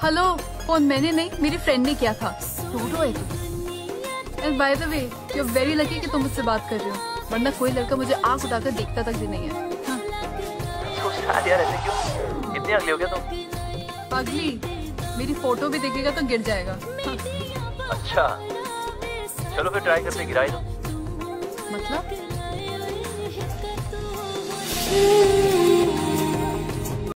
Hello, phone मैंने नहीं, मेरी फ्रेंड ने किया था। टूटो है तू। And by the way, you are very lucky कि तुम मुझसे बात कर रहे हो, वरना कोई लड़का मुझे आंख उठाकर देखता तक भी नहीं है। यार ऐसे क्यों? इतनी अगली हो गया तुम? अगली? मेरी फोटो भी देखेगा तो गिर जाएगा। अच्छा, चलो फिर ट्राई करते, गिराई दो। मतलब